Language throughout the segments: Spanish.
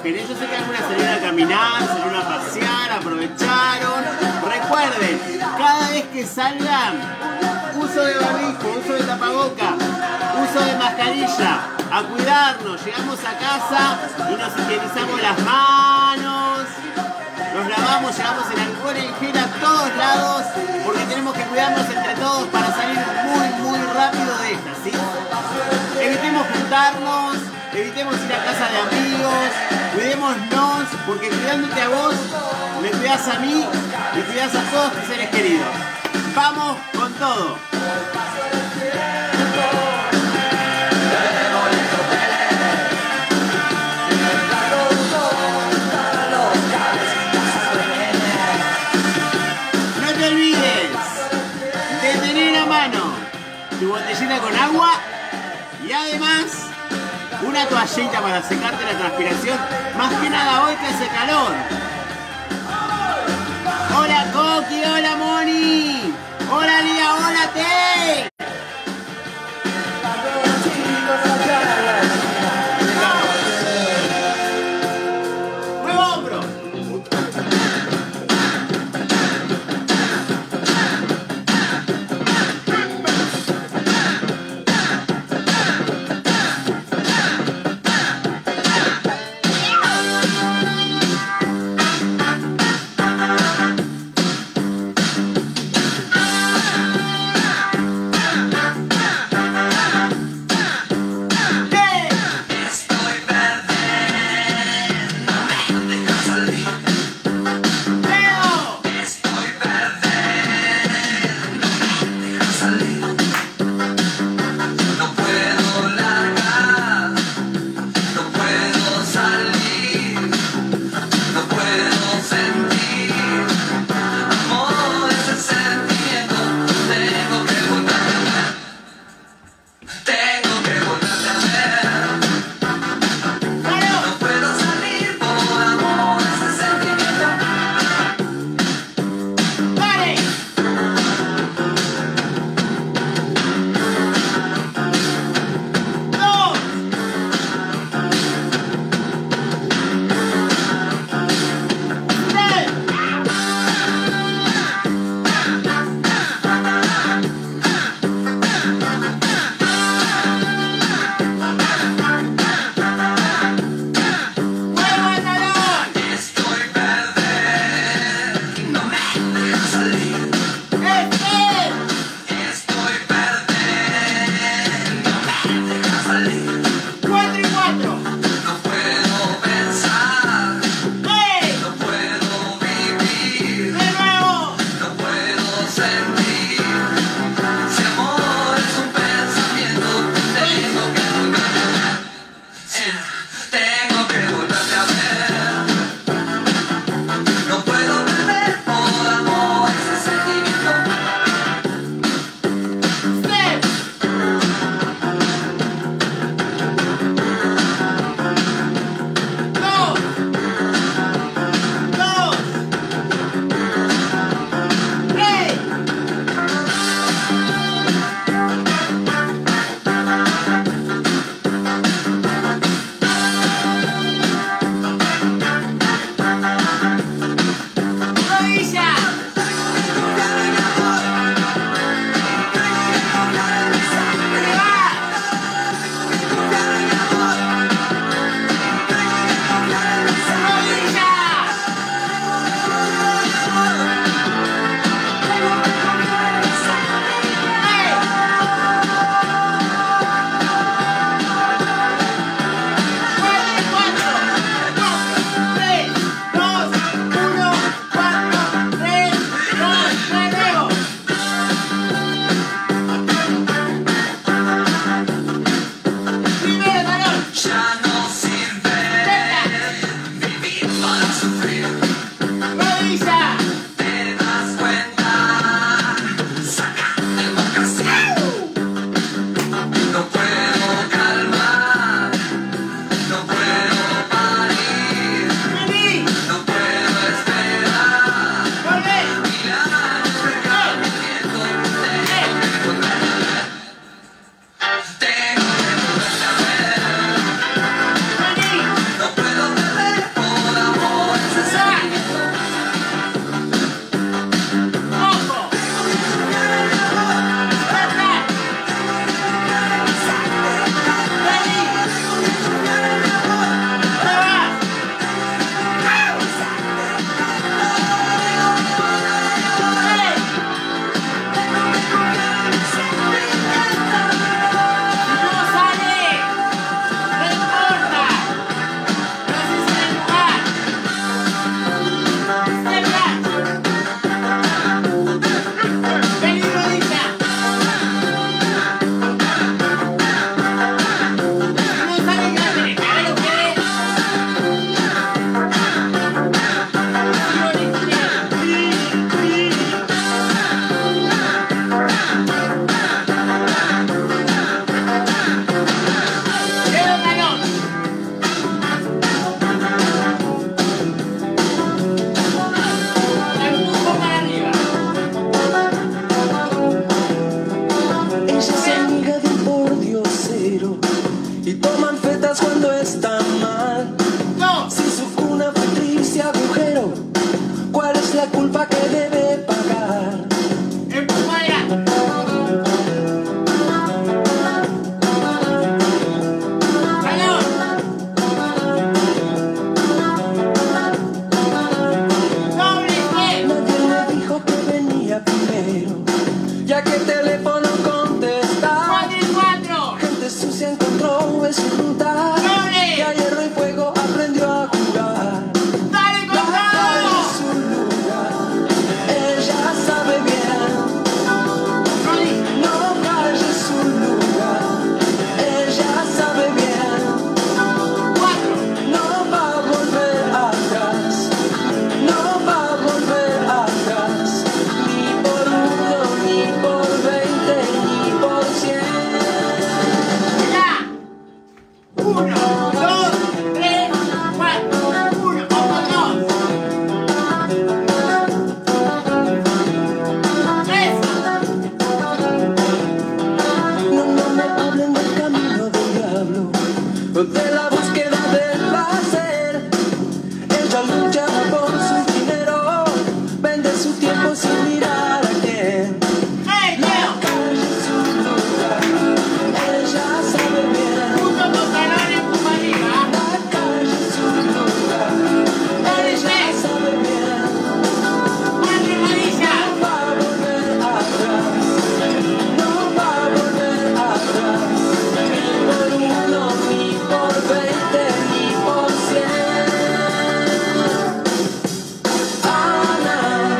recogen. Yo sé que algunas salieron a caminar, salieron a pasear, aprovecharon. Recuerden, cada vez que salgan, uso de barbijo, uso de tapaboca, uso de mascarilla, a cuidarnos. Llegamos a casa y nos higienizamos las manos, nos lavamos, llevamos el alcohol en gel a todos lados, porque tenemos que cuidarnos entre todos para salir muy rápido de esta, ¿sí? Evitemos juntarnos, evitemos ir a casa de amigos, cuidémonos, porque cuidándote a vos, me cuidás a mí y cuidás a todos tus seres queridos. ¡Vamos con todo! No te olvides de tener a mano tu botellita con agua y además una toallita para secarte la transpiración, más que nada hoy que hace calor. Hola Coqui, hola Moni, hola Lía, hola Te. ¡Nuevo hombro! ya que el teléfono contesta. 4 y 4. Gente sucia encontró en su ruta, ¡Doble! y a hierro y fuego aprendió a jugar. ¡Dale con todo! Es su lugar, ella sabe bien. Rodilla. No calles su lugar, ella sabe bien. 4. No va a volver atrás, no va a volver atrás, ni por 1, ni por 20, ni por 100. Ya. 1, 2, 3, 4. 1, ojo 2. 3. No me hablen del camino del diablo, de la búsqueda del placer. Ella lucha por su dinero, vende su tiempo sin mirar a quién. ¡Hey, Leo! Calle su lugar, ella sabe bien. Punto pantalón en tu arriba. La calle su lugar, ella sabe bien. 4 rodillas. No va a volver atrás, no va a volver atrás, ni por 1, ni por 20, ni por 100. Ana,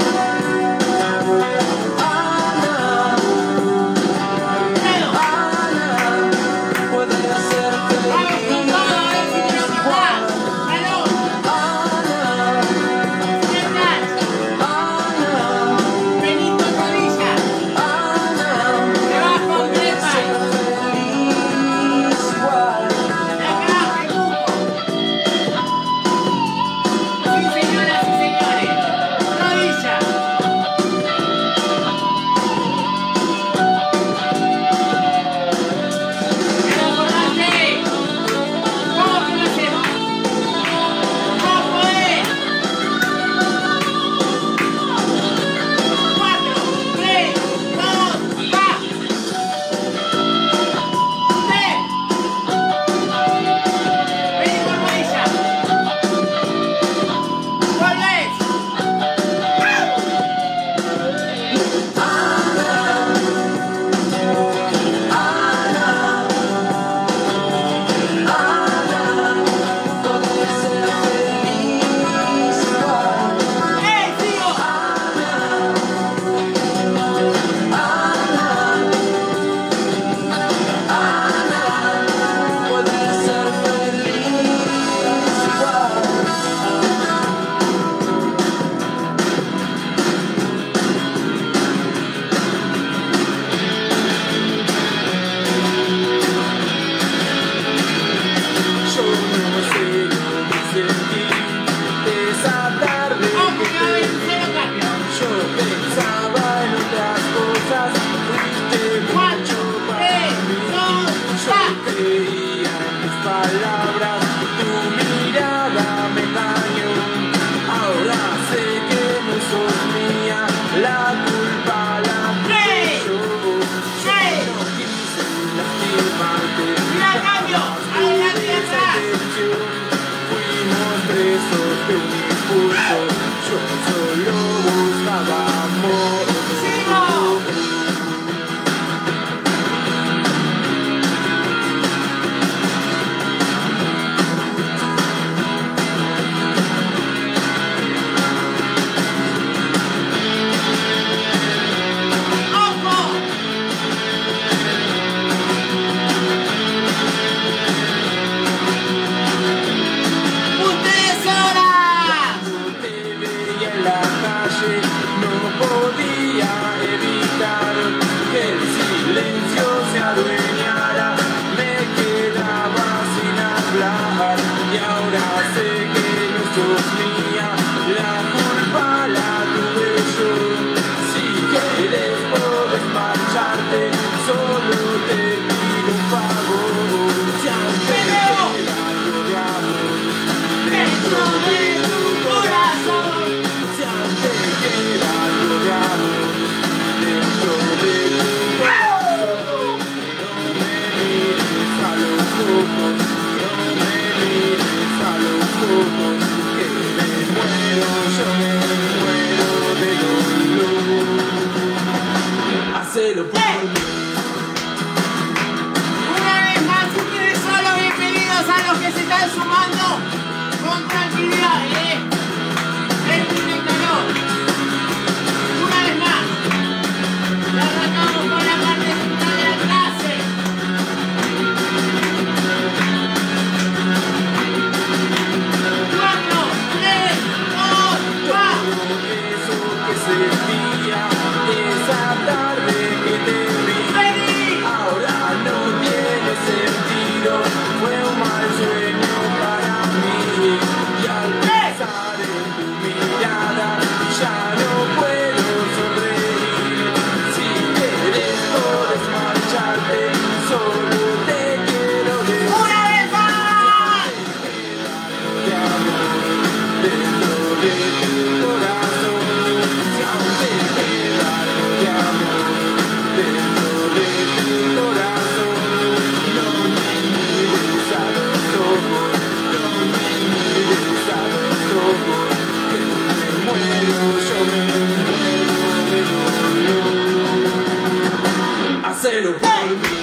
Leo. Ana, puede hacer Vamos con todo, a ver si te lo feliz. pasás. Salud. Ana, Sientas. Ana, Benito rodilla. Ana, Debajo puede trepa. ser feliz igual. De acá, empujo. Sí, señoras y señores. Rodilla. Pero acordate. ¿Cómo que lo hacemos? ¿Cómo podés? 4, 3, 2, va. 3. Vení con rodilla. Volvés. Puede ser feliz igual. Sigo. Puede ser feliz igual. Yo no sé cómo sentir esa tarde Ojo, que que va a haber un solo cambio. yo pensaba en otras cosas. Fuiste 4, mucho para 3, mí. 2, Yo va. creía en tus palabras, tu mirada me engañó. Ahora sé que no sos mía, la culpa la tuve yo. Yo no quise lastimarte. Mira, cambio. Adelante y atrás. Fuimos presos de un impulso, yo solo buscaba amor. Sigo. Ojo. ¡Ustedes horas! Te veía en la calle, no podía evitar que el silencio se adueñara. Me quedaba sin hablar y ahora sé que no sos mía, la culpa la tuve yo. Si quieres puedes marcharte, solo te pido un favor. Si antes queda algo de amor Dentro de tu corazón. si antes queda algo de amor dentro de tu corazón. hacelo por mí. Una vez más, ustedes son los bienvenidos a los que se están sumando con tranquilidad, tiene calor. Una vez más, y arrancamos con la parte central de la clase. 4, 3, 2, va. Eso que sentía esa tarde que te vi, ahora no tiene sentido. Fue un mal sueño para mí. Y al pensar en tu mirada ya no puedo sonreír. Si quieres puedes marcharte, solo te quiero decir. ¡Una vez más! Te amo dentro de tu corazón. Si aún te queda algo de amor dentro de tu corazón, no me mires a los ojos, no me mires a los ojos, que me muero, yo me muero de dolor. Hacelo por mí.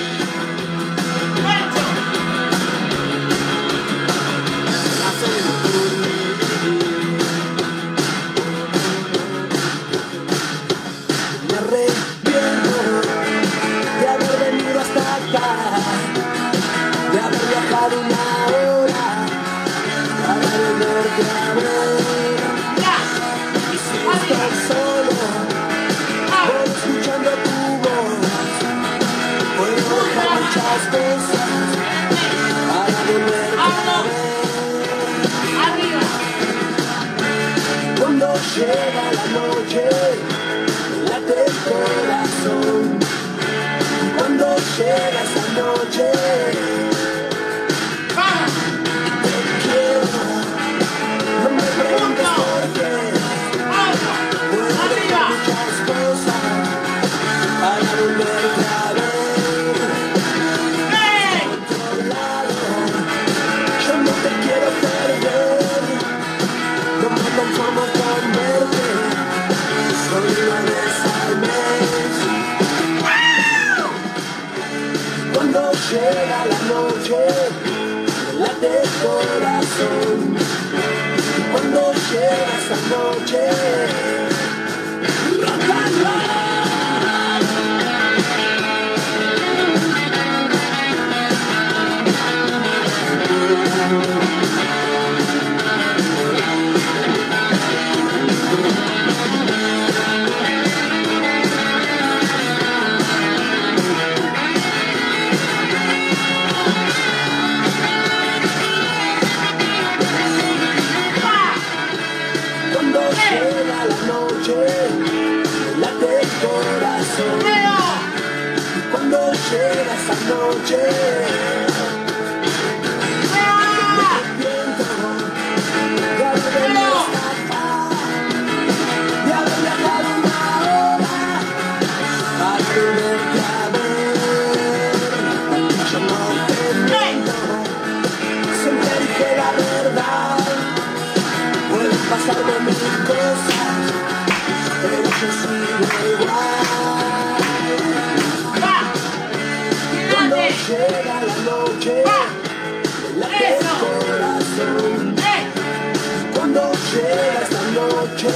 Hacelo por mí. Me arrepiento de haber venido hasta acá, de haber viajado una hora para volverte a ver. Y si estoy solo, voy escuchando tu voz, puedo dejar muchas cosas para volverte a ver. ¡Arriba! Cuando llega la noche, late el corazón. Cuando llega esa noche, ¡Vamos! te quiero. No me preguntes por qué. ¡Vamos! Puedo dejar ¡Arriba! muchas cosas para volverte a ver. ¡Ey! Por otro lado, yo no te quiero perder. No me conformo con verte solo una vez al mes. Cuando llega la noche, me late el corazón. Cuando llega esa noche, rock and roll. Cuando llega la noche, me late el corazón. ¡Leo! Cuando llega esa noche, viento de haber venido hasta acá, de haber viajado una hora para volverte a ver. Yo no te miento, siempre dije la verdad. Pueden pasarme mil cosas, pero yo sigo igual. ¡Va! Cuando ¡Fíjate! llega la noche, me late el corazón. ¡Ey! Cuando llega esta noche,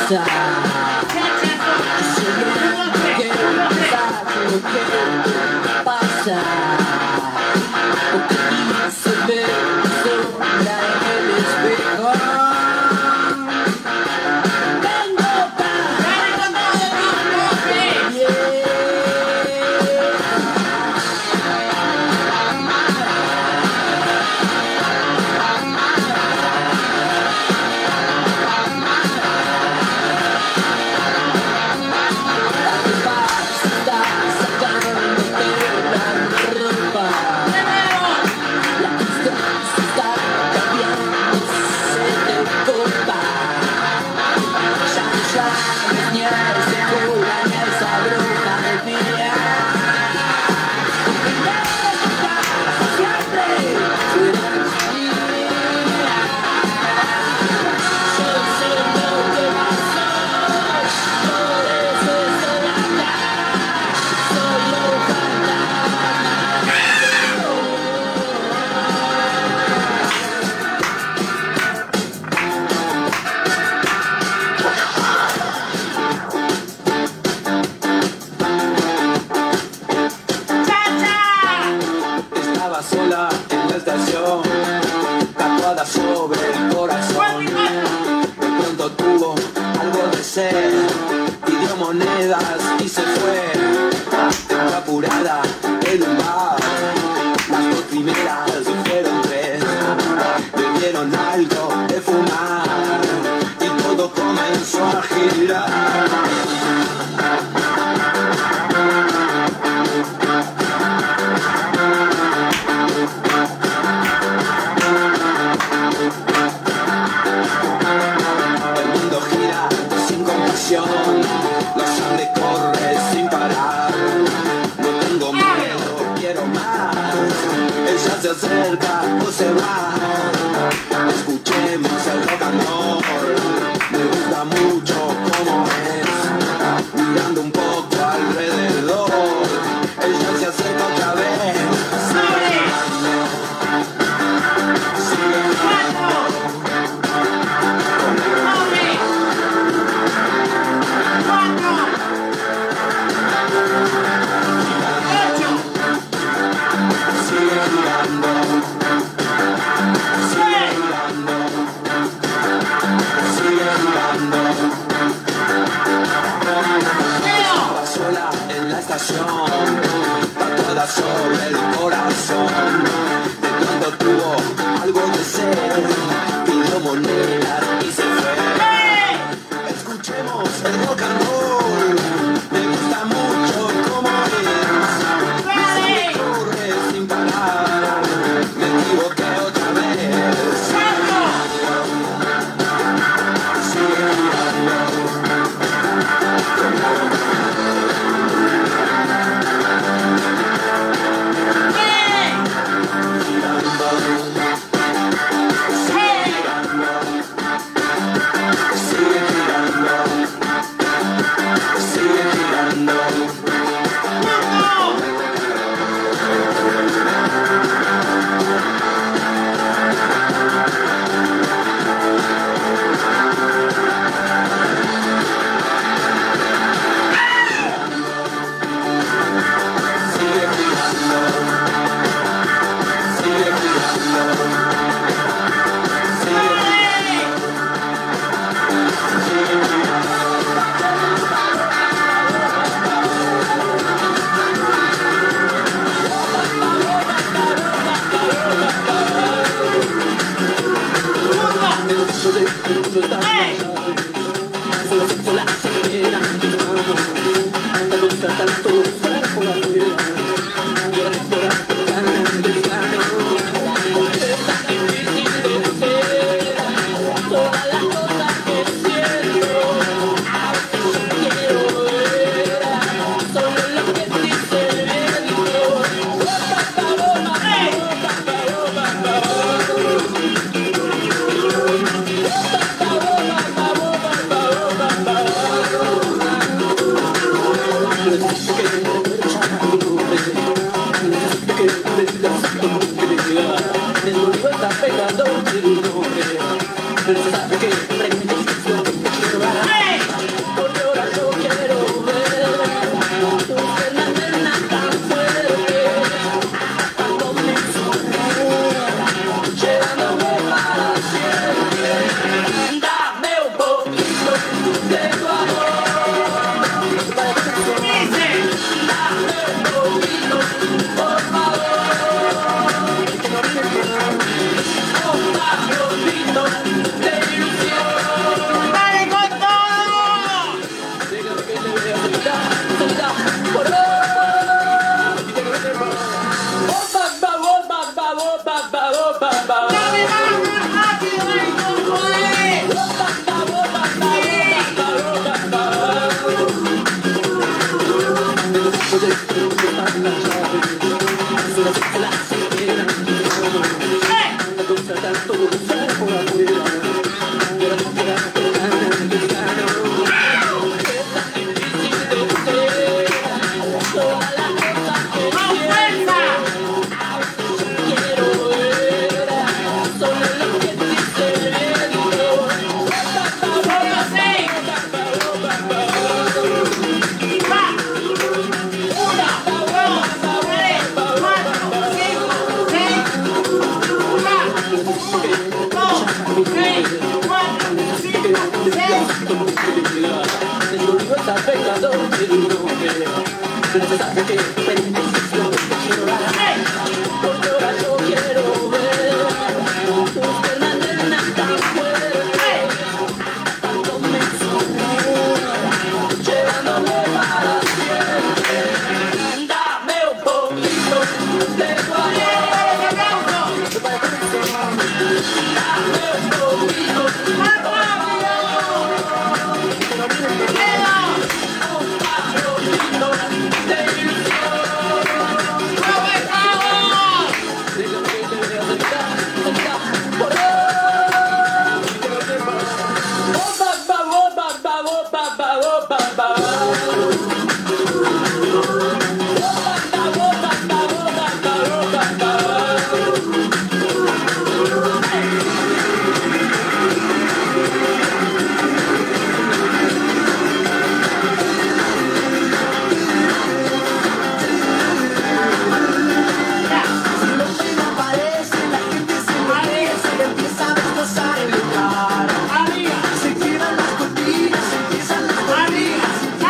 pasa? ¿Qué pasa? Porque no se ve sombra en el espejo. Sola en la estación, tatuada sobre el corazón. De pronto tuvo algo de sed, pidió monedas y se fue. Entró apurada en un bar, las dos primeras fueron tres. Le dieron algo de fumar y todo comenzó a girar. La sangre corre sin parar. No tengo miedo, quiero más. Ella se acerca o se va. Escuchemos el rock and roll. Me gusta mucho como es. Mirando un poco alrededor, ella se acerca otra vez. Sola en la estación, tatuada sobre el corazón. De pronto tuvo algo de sed, pidió monedas y se fue. Escuchemos el rock and roll, me gusta mucho como es. Mi sangre corre sin parar, me equivoqué otra vez. Sigue girando. Pero se sabe que ¡Dale con todo! ¡Dame más rápido, ay, no podés! ¡Con fuerza! ¡Solo seis! ¡Va! 1, 2, 3, 4, 5, 6. ¡Va! 2, 3, 4, 5, 6. ¡Arriba!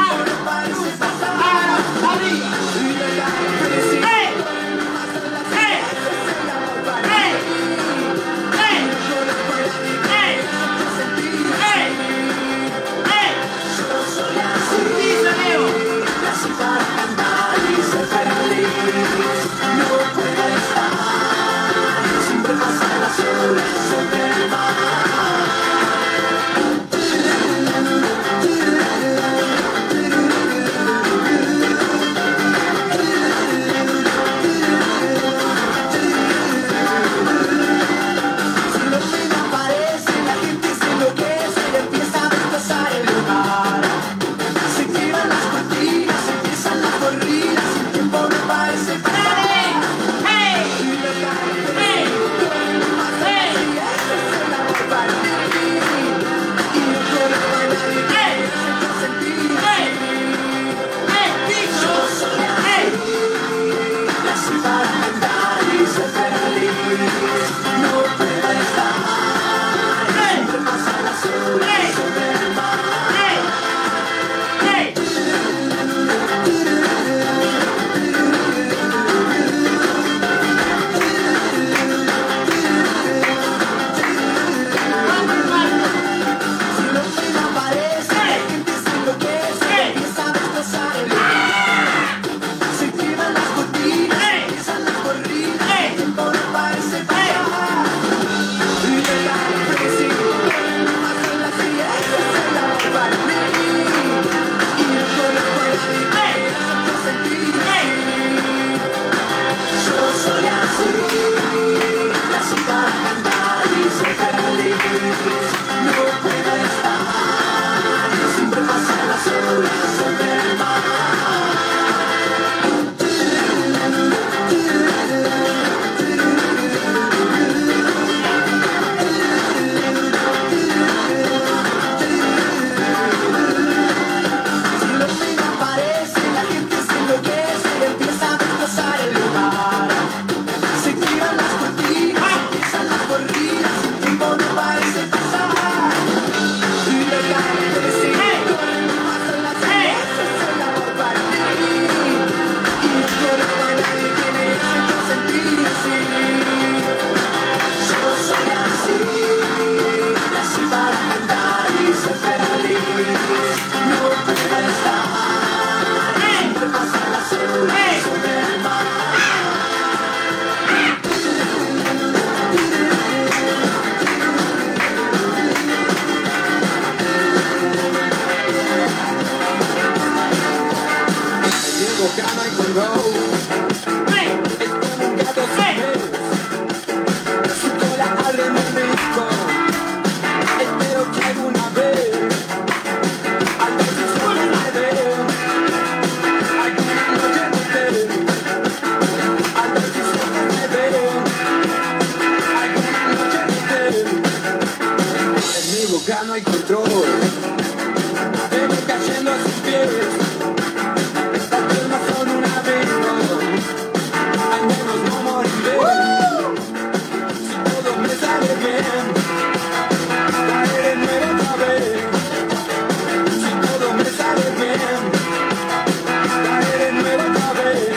No hay control, vengo cayendo a sus pies, las piernas son un abrigo, al menos no moriré, si todo me sale bien, caeré nuevo otra vez, si todo me sale bien, caeré nuevo otra vez.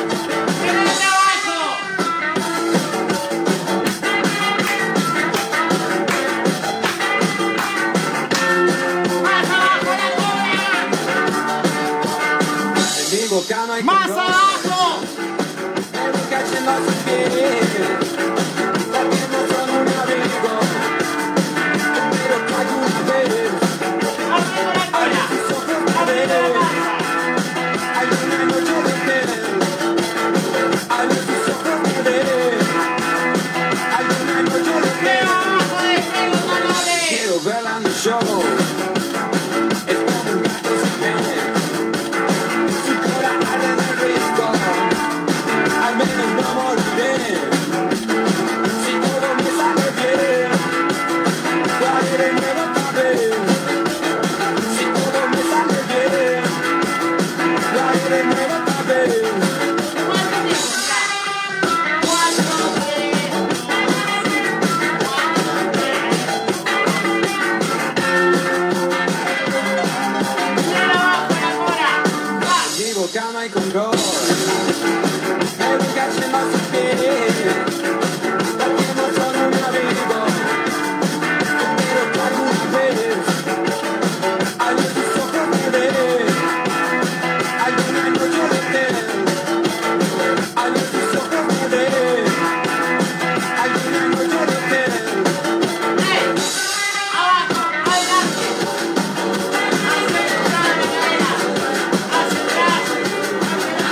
No hay ¡más control, abajo! vengo cayendo a sus pies, las piernas son un abrigo, pero que alguna vez ¡Abriendo la cola! sus ojos me ¡Abriendo la veré, panza! alguna noche de piel, abre sus ojos me veré, alguna noche de piel, ¡Abajo de Diego Morales! quiero verla en el show, es como un gato sin pene, su cola arde en el risco, al menos no moriré, si todo me sale bien, caeré nuevo otra vez, si todo me sale bien, caeré nuevo otra vez. Digo que no hay control, me voy cayendo a sus pies, las piernas son un abrigo, espero que alguna vez, al ver sus ojos me veré, alguna noche de piel, al ver sus ojos me veré, alguna noche de piel. ¡Abajo! ¡Adelante! ¡Hacia atrás la cadera! ¡Hacia atrás! ¡Hacia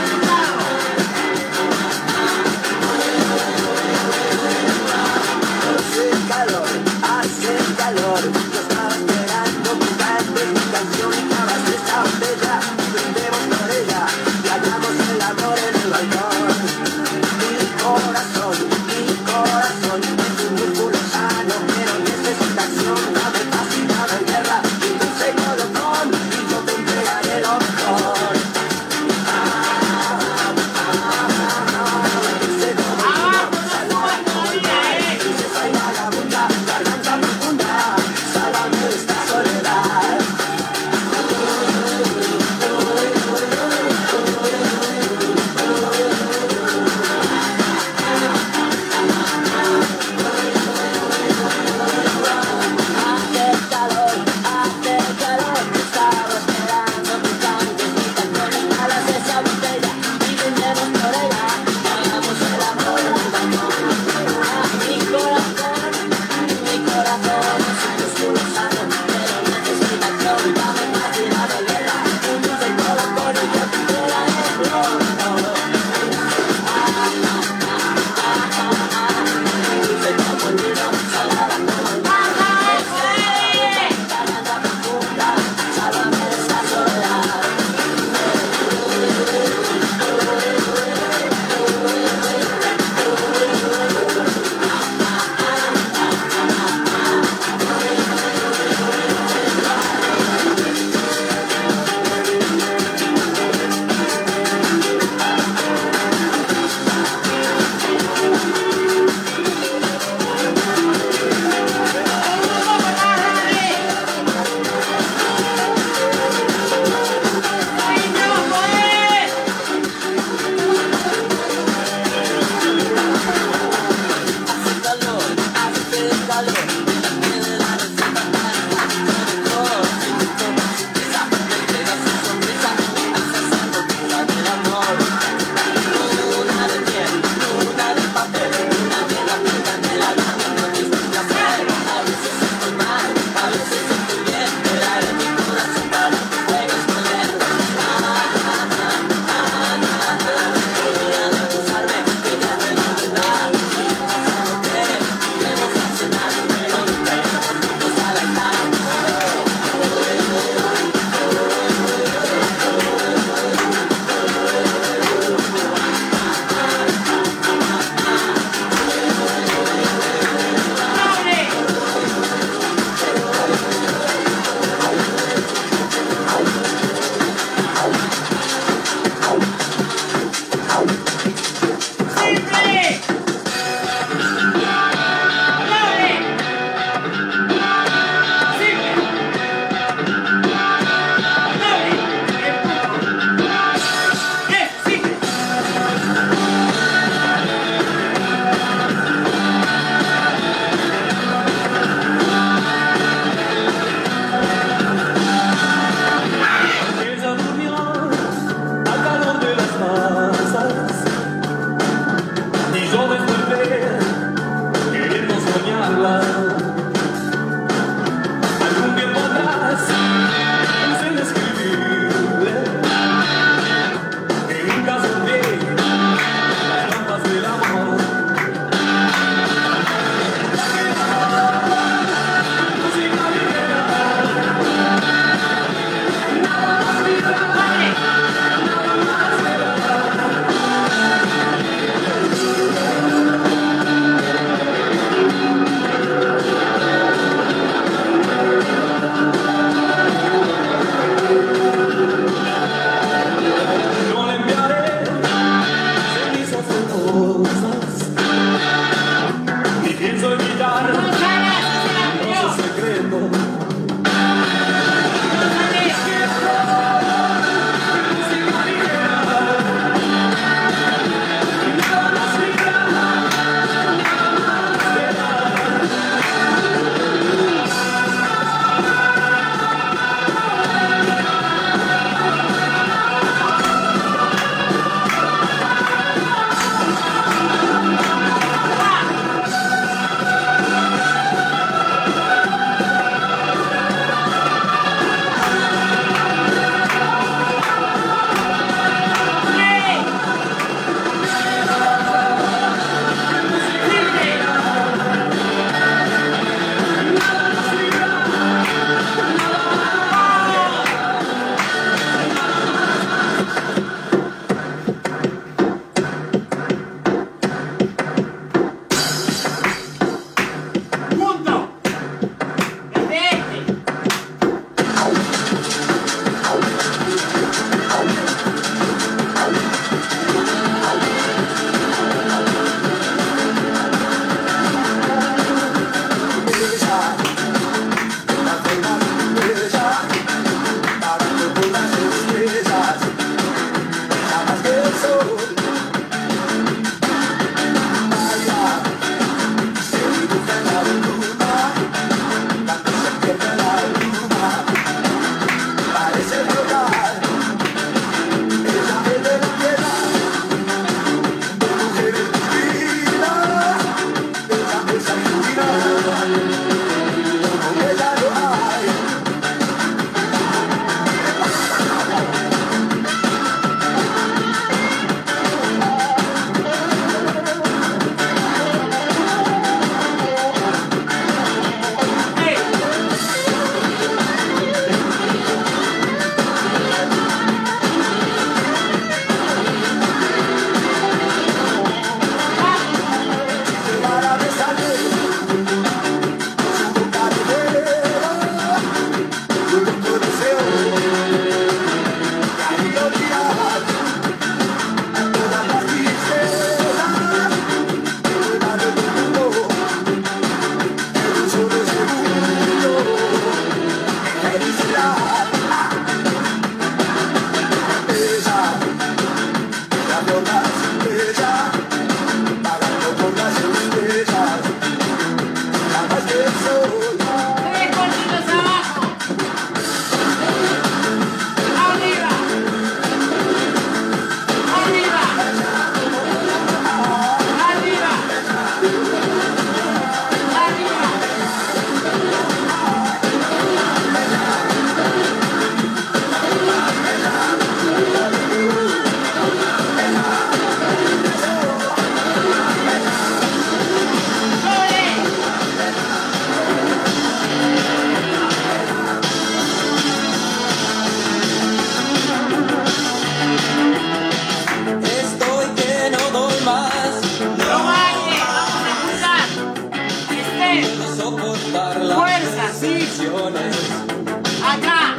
Acá.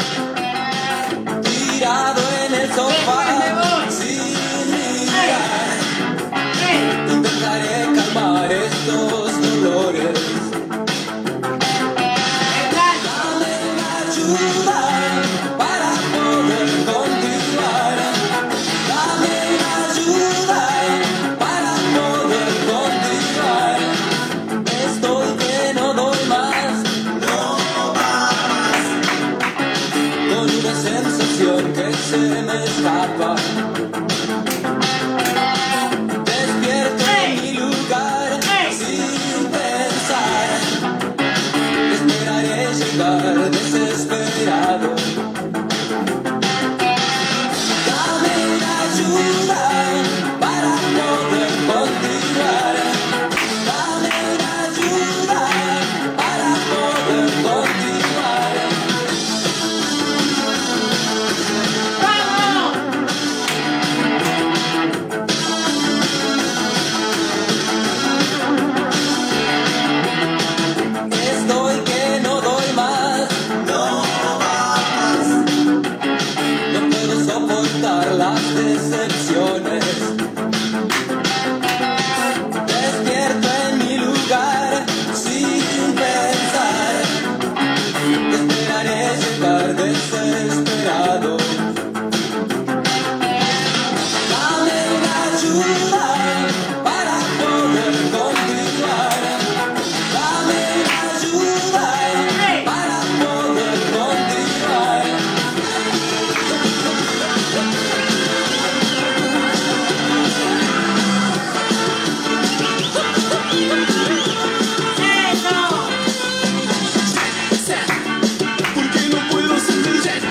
Tirado en el sofá, sin mirar, intentaré calmar estos dolores. Dame una ayuda para poder continuar. Dame una ayuda para poder continuar. Estoy que no doy más, no más. Con una sensación que se me escapa. Despierto en mi lugar sin pensar. Esperaré llegar desesperado. Dame una ayuda para poder continuar. Dame una ayuda para poder continuar. Estoy que no doy más, no más. No puedo soportar las decepciones. Despierto en mi lugar sin pensar. Esperaré llegar desesperado. Dame una ayuda para poder continuar. Dame una ayuda para poder continuar. Porque no puedo sentir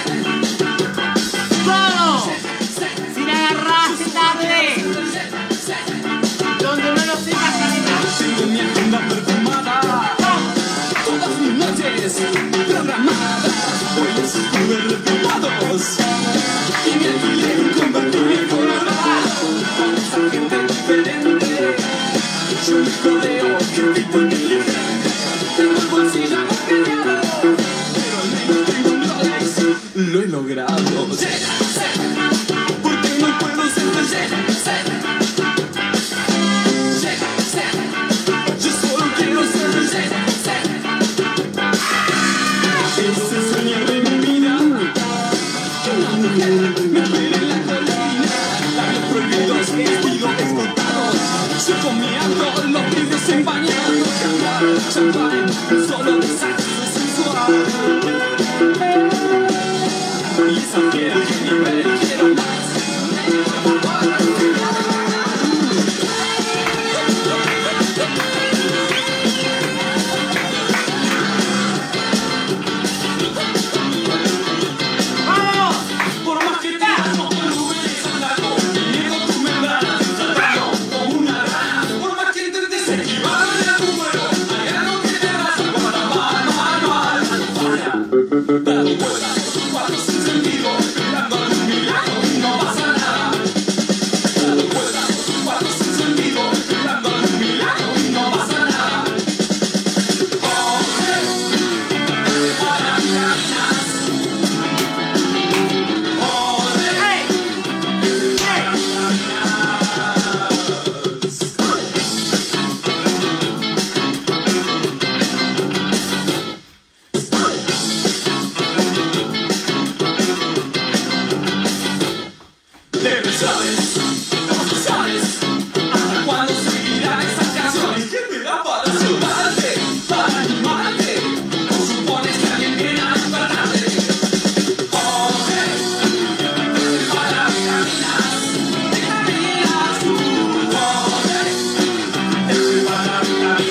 ¡Todo! Si la agarraste tarde, donde no lo tengas cadena. tengo mi agenda perfumada. Todas mis noches programadas. Voy a subir reprobados. Y me alquilé un convertible colorado. Con esa gente diferente. Yo me rodeo que tipo inteligente. Tengo el bolsillo agujereado, pero al menos tengo un Rolex. Lo he logrado. Porque no puedo ser yo solo quiero ser ese sueño de mi vida. champagne, solo de sexo sensual. Y esa fiera que nivel quiero más. Dale vuelta, cuatro sin sentido, esperando algún milagro y no pasa nada. Dale vuelta, cuatro sin sentido, esperando algún milagro y no pasa nada. Oye, para caminas. Oye, hey, hey. ¿Sabes? ¿Hasta cuándo seguirán esas canciones? ¿Quién me da para ayudarte? Para animarte. ¿O supones que alguien viene a despertarte? Oye, para caminar, te caminas tú. Oye, para caminar.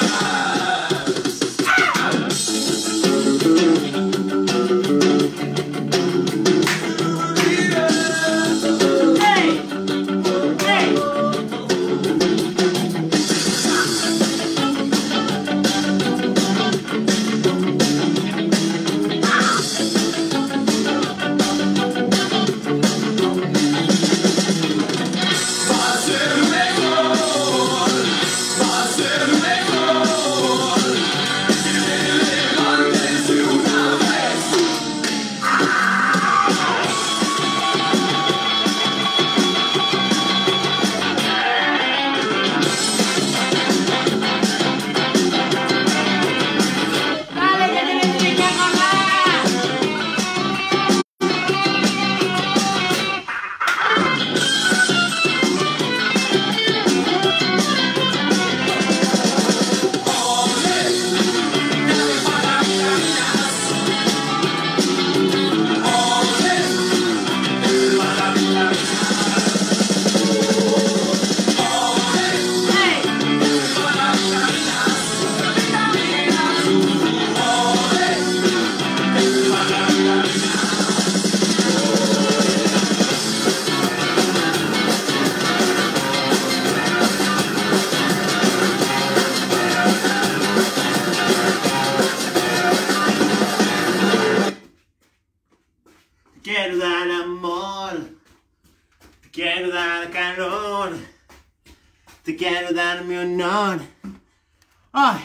Quiero dar amor, te quiero dar calor, te quiero dar mi honor. Ay,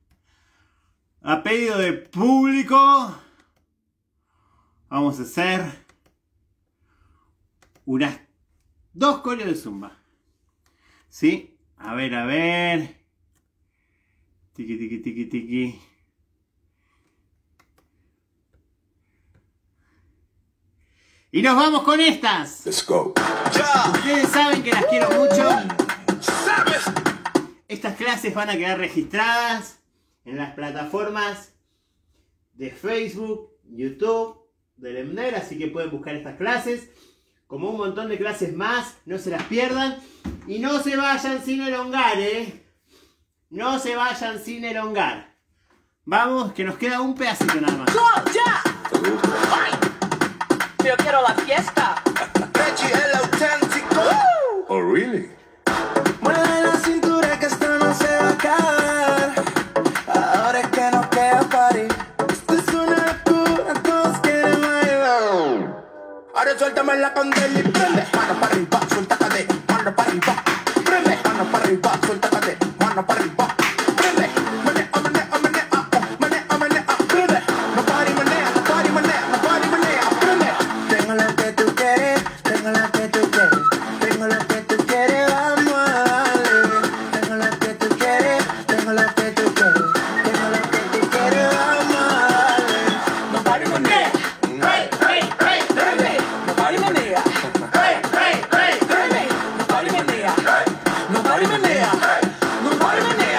a pedido de público, vamos a hacer unas 2 coreos de zumba. ¿Sí? A ver. Tiki, tiki, tiki, tiki. Y nos vamos con estas. Let's go. Ustedes saben que las quiero mucho. Estas clases van a quedar registradas en las plataformas de Facebook, YouTube, del EMNER, así que pueden buscar estas clases. Como un montón de clases más, no se las pierdan. Y no se vayan sin elongar, No se vayan sin elongar. Vamos, que nos queda un pedacito nada más. ¡No, ya! ¡Ay! Yo quiero la fiesta. Reggie el auténtico. Oh, really? Mueve la cintura que esto no se va a acabar. Ahora es que no queda party. Esto es una locura, todos quieren bailar. Ahora suéltame la condena y prende. Mano para arriba, suelta cadera. Mano para arriba, prende. Mano para arriba, suelta cadera. Mano para arriba, prende. Manea, manea, manea, manea, manea, prende. No pari, manea, no pari, manea, no pari, manea, prende. Tengo lo que tú quieres, tengo lo que tú quieres, tengo lo que tú quieres, vamos a darle. Tengo lo que tú quieres, tengo lo que tú quieres, tengo lo que tú quieres, vamos a darle. No pari, manea, hey, hey, hey, prende. No pari, manea, hey, hey, hey, prende. No pari, manea, no pari, manea, no pari, manea.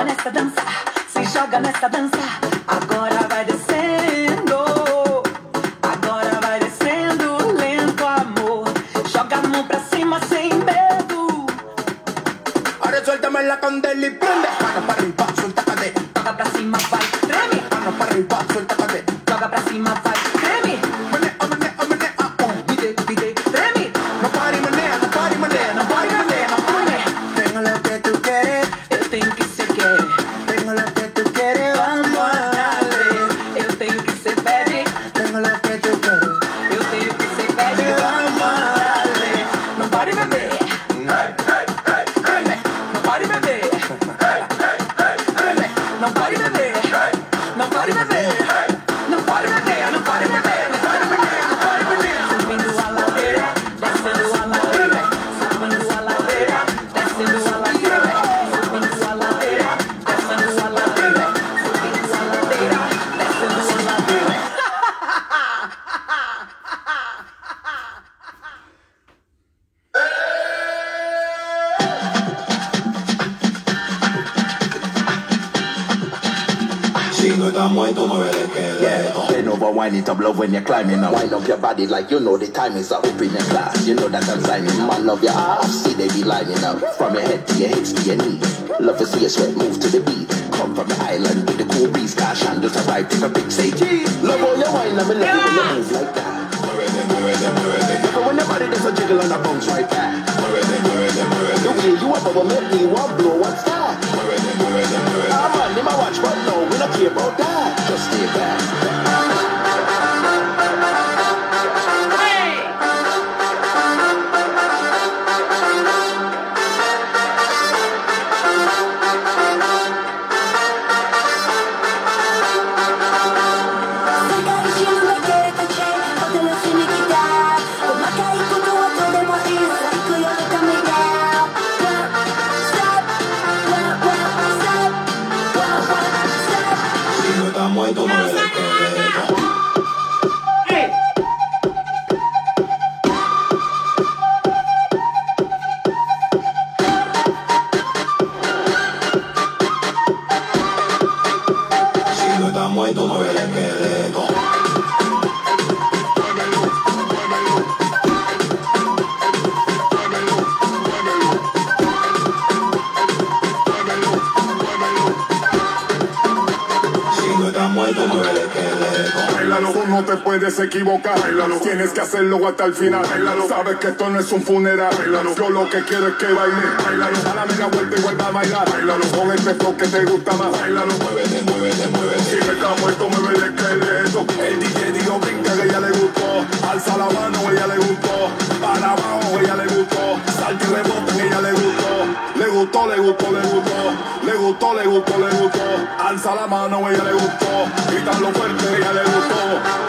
nessa dança, se joga nessa dança. Agora vai descendo, agora vai descendo lento, amor. Joga a mão pra cima sem medo. Ahora suéltame la candela y prende. Mano para arriba, suelta cadera. Joga pra cima, vai, treme. Mano para arriba, suelta cadera. Joga pra cima, vai, treme. Menea, menea, menea, Pide, pide, treme. No pare, menea, no pare, menea, no pare, menea, no pare. Tengo lo que tú quieres, Eu tenho que ser quer, tengo lo que tú quieres, vamos a darle. eu tenho que ser pede, Tengo lo que tú quieres, eu tenho que ser pede. vamos a darle. Não pare, bebê. Prende, Não pare, bebê. prende. Não pare, bebê. Não pare, bebê. Não pare, bebê. Não pare, bebê. Não pare, bebê. Não pare, bebê. Subindo a ladeira, descendo a ladeira. Subindo a ladeira, descendo a ladeira. Subindo a ladeira, descendo a ladeira. Subindo a ladeira, descendo a ladeira. Si no estamos en tu mueve el esqueleto. Bend over, wind it up, love when you're climbing up. Wind up your body like you know the time is up. Up in your class, you know that I'm signing. Man, love your ass, see they be lining up. From your head to your hips to your knees. Love to see your sweat move to the beat. Come from the island with the cool breeze. Cash and just arrive, take a pic, say cheese. Love all your wine, I'm in love when you move like that. Muévete, muévete, muévete. But when your body does a jiggle and a bounce right back. Muévete, muévete, muévete. The way you up over make me want blow, what's that? Muévete, muévete, muévete. Ah man, they might watch, but no, we don't care about that. Just stay back. Si no estamos en tu mueve el esqueleto. Si no estamos en tu mueve el esqueleto. Si no estamos en tu mueve el esqueleto. Bailalo, tú no te puedes equivocar. Bailalo, tienes que hacerlo hasta el final. Bailalo, sabes que esto no es un funeral. Bailalo, yo lo que quiero es que baile. Bailalo, dale la vuelta y vuelva a bailar. Bailalo, con este flow que te gusta más. Bailalo, Muévete, muévete, si muévete. me está muerto, mueve el esqueleto. El DJ dijo brinca que ella le gustó. Alza la mano, ella le gustó. Para abajo, ella le gustó. Salta y rebota, que ella le gustó. Le gustó, le gustó, le gustó. Le gustó, le gustó, le gustó. Alza la mano, ella le gustó. Grítalo fuerte, ella le gustó.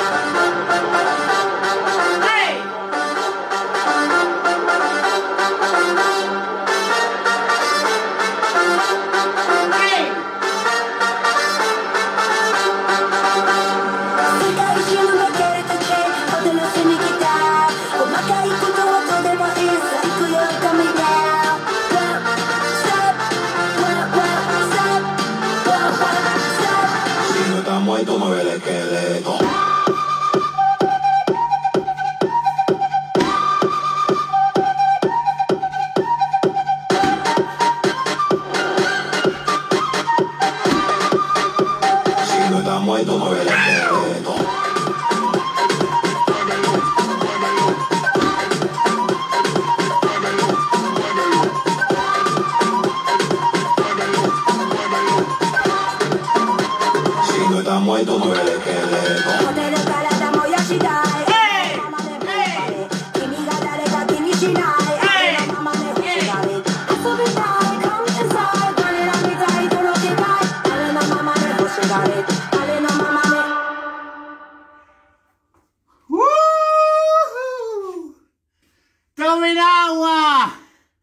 Si no estamos en tu mueve el esqueleto. Si no estamos en tu mueve el esqueleto. Si no estamos en tu mueve el esqueleto. ¡Tomen agua!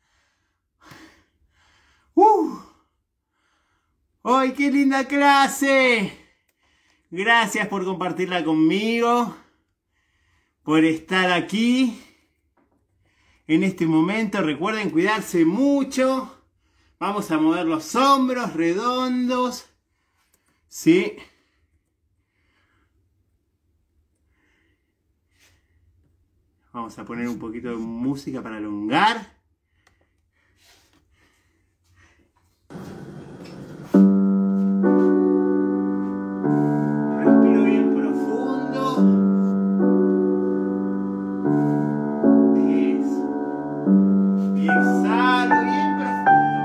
¡Ay, qué linda clase! Gracias por compartirla conmigo, por estar aquí en este momento. Recuerden cuidarse mucho, Vamos a mover los hombros redondos. ¿Sí? Vamos a poner un poquito de música para elongar. Respiro bien profundo. Eso. Y exhalo bien profundo.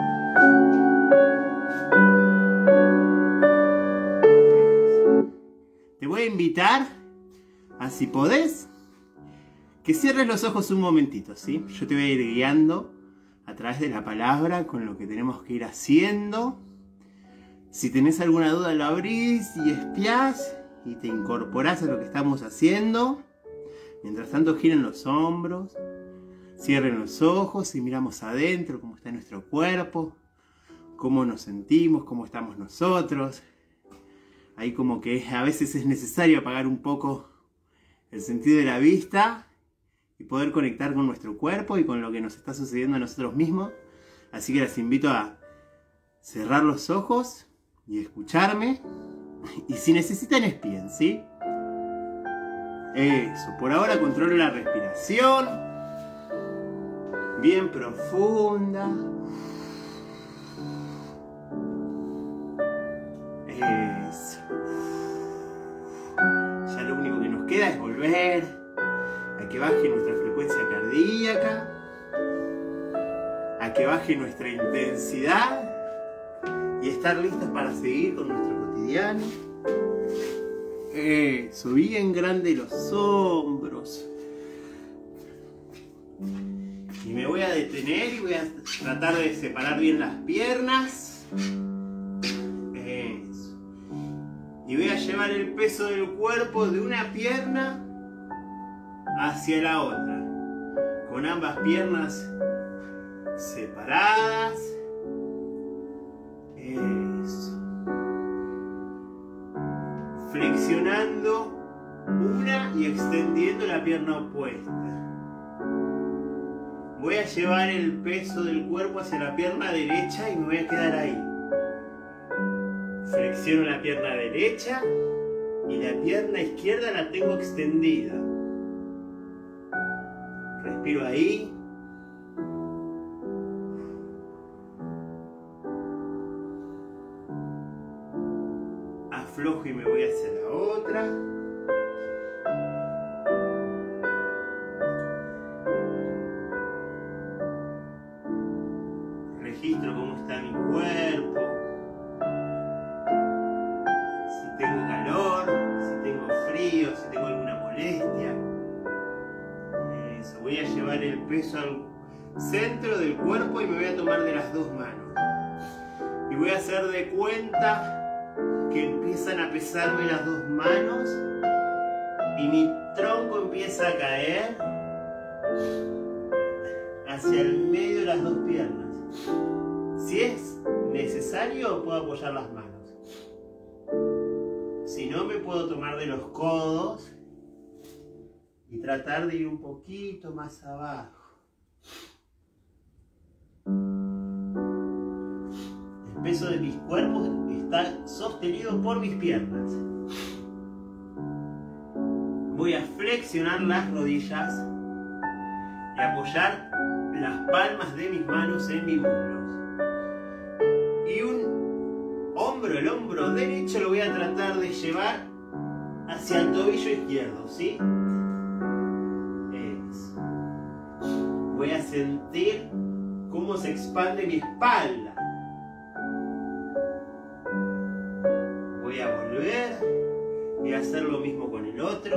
Eso. Te voy a invitar a, si podés, que cierres los ojos un momentito, ¿sí? Yo te voy a ir guiando a través de la palabra con lo que tenemos que ir haciendo. Si tenés alguna duda, lo abrís y espiás y te incorporás a lo que estamos haciendo. Mientras tanto, giren los hombros, cierren los ojos y miramos adentro cómo está nuestro cuerpo, cómo nos sentimos, cómo estamos nosotros. Ahí como que a veces es necesario apagar un poco el sentido de la vista y poder conectar con nuestro cuerpo y con lo que nos está sucediendo a nosotros mismos. Así que les invito a cerrar los ojos y escucharme. Y si necesitan, espíen, ¿sí? Eso, por ahora controlo la respiración. Bien profunda. Eso. Ya lo único que nos queda es volver a que baje nuestra frecuencia cardíaca, a que baje nuestra intensidad y estar listos para seguir con nuestro cotidiano. Eso, bien grande los hombros. Y me voy a detener y voy a tratar de separar bien las piernas. Eso. Y voy a llevar el peso del cuerpo de una pierna hacia la otra, con ambas piernas separadas. Eso. Flexionando una y extendiendo la pierna opuesta. Voy a llevar el peso del cuerpo hacia la pierna derecha y me voy a quedar ahí. Flexiono la pierna derecha y la pierna izquierda la tengo extendida. Respiro ahí. Aflojo y me voy hacia la otra. Registro cómo está mi cuerpo. Si tengo calor, si tengo frío, si tengo alguna molestia. Eso, voy a llevar el peso al centro del cuerpo y me voy a tomar de las dos manos. Y voy a hacer de cuenta que empiezan a pesarme las dos manos y mi tronco empieza a caer hacia el medio de las dos piernas. Si es necesario, puedo apoyar las manos. Si no, me puedo tomar de los codos y tratar de ir un poquito más abajo. El peso de mis cuerpos está sostenido por mis piernas. Voy a flexionar las rodillas y apoyar las palmas de mis manos en mis muslos. Y el hombro derecho lo voy a tratar de llevar hacia el tobillo izquierdo, ¿sí? Eso. Voy a sentir cómo se expande mi espalda. Voy a volver y hacer lo mismo con el otro.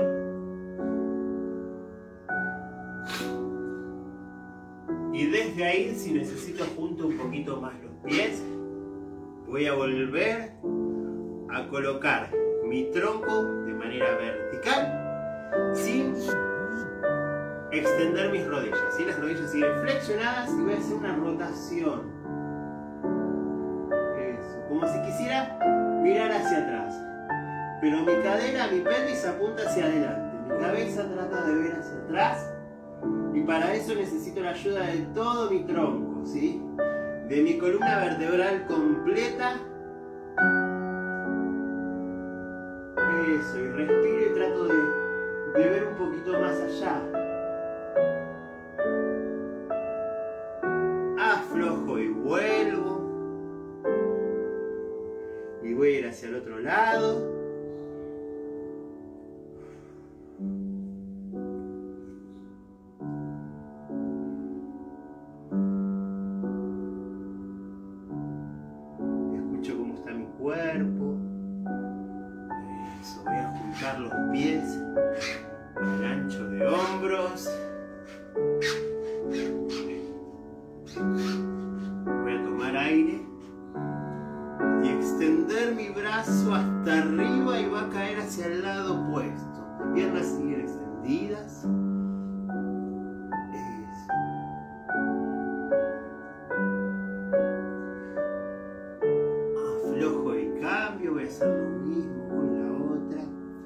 Y desde ahí, si necesito, junto un poquito más los pies. Voy a volver a colocar mi tronco de manera vertical sin extender mis rodillas. ¿Sí? Las rodillas siguen flexionadas y voy a hacer una rotación. Eso, como si quisiera mirar hacia atrás. Pero mi cadera, mi pelvis apunta hacia adelante. Mi cabeza trata de ver hacia atrás. Y para eso necesito la ayuda de todo mi tronco, ¿sí? de mi columna vertebral completa. Eso, y respiro y trato de ver un poquito más allá. Aflojo y vuelvo. Y voy a ir hacia el otro lado. Escucho cómo está mi cuerpo. Eso, voy a juntar los pies al ancho de hombros. Voy a tomar aire y extender mi brazo hasta arriba y va a caer hacia el lado opuesto. Piernas siguen extendidas. Eso. Aflojo y cambio. Voy a hacer lo mismo con la otra.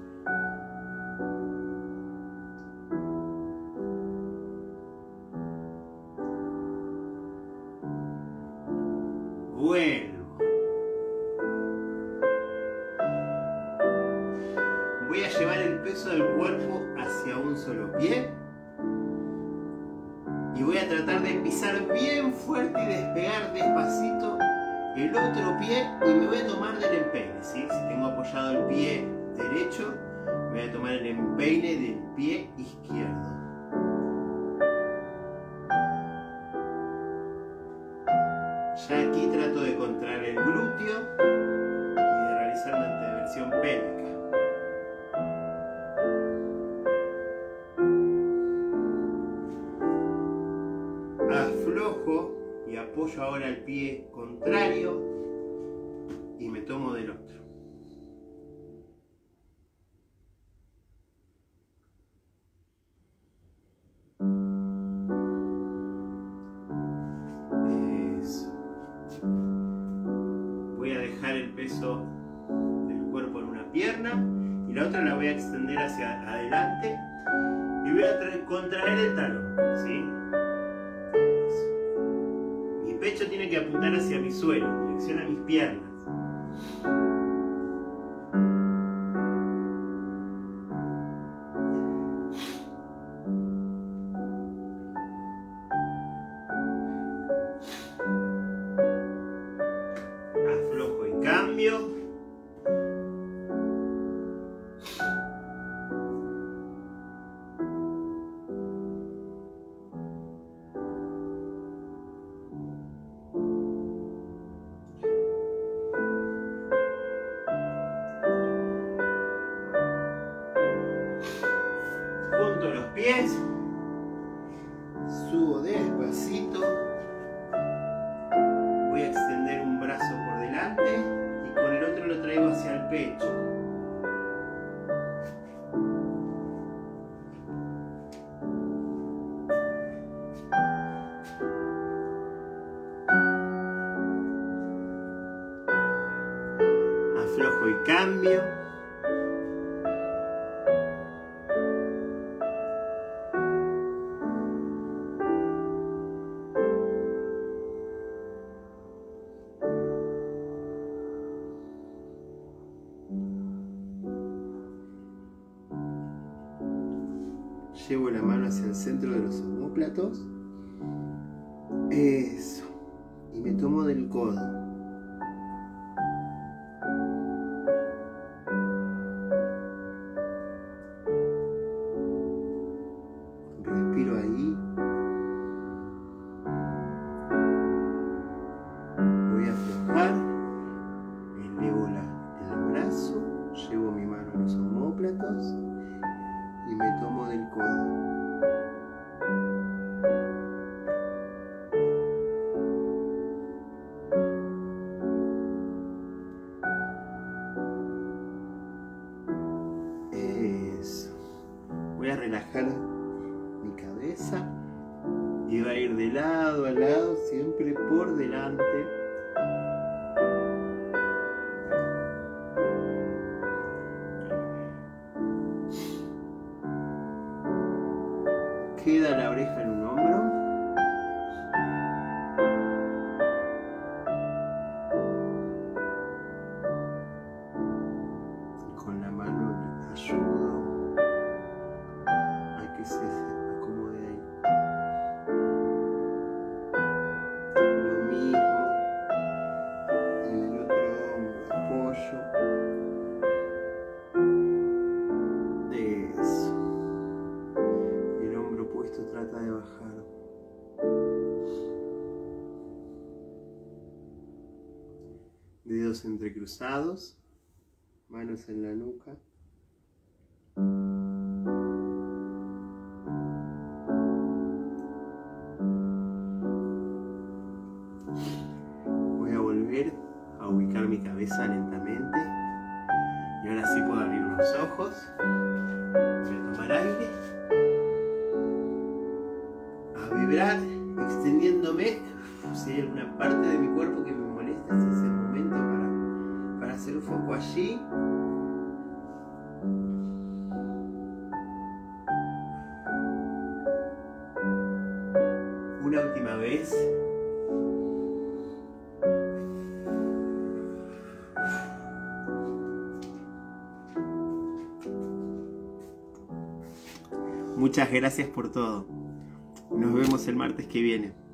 Vuelvo. Voy a llevar el peso del cuerpo hacia un solo pie. Y voy a tratar de pisar bien fuerte y despegar despacito el otro pie. Y me voy a tomar del empeine, ¿sí? Si tengo apoyado el pie derecho, me voy a tomar el empeine del pie izquierdo. Ya aquí trato de contraer el glúteo y de realizar una anteversión pélvica. Aflojo y apoyo ahora el pie contrario y me tomo del otro. Voy a dejar el peso del cuerpo en una pierna y la otra la voy a extender hacia adelante y voy a contraer el talón, ¿sí? Eso. Mi pecho tiene que apuntar hacia mi suelo, en dirección a mis piernas. Aflojo y cambio. Junto los pies. Subo despacito. Voy a extender un brazo por delante y con el otro lo traigo hacia el pecho. Aflojo y cambio. Llevo la mano hacia el centro de los omóplatos. Eso. Y me tomo del codo. Respiro ahí. Voy a aflojar. Elevo el brazo. Llevo mi mano a los omóplatos. Y me tomo del codo. Eso. Voy a relajar mi cabeza y va a ir de lado a lado, siempre por delante. Queda la oreja en un hombro. de bajar. Dedos entrecruzados, manos en la nuca. Voy a volver a ubicar mi cabeza lentamente y ahora sí puedo abrir los ojos. Voy a tomar aire, a vibrar, extendiéndome. Si hay alguna parte de mi cuerpo que me molesta, ese es el momento para hacer foco allí. Una última vez. Muchas gracias por todo. Nos vemos el martes que viene.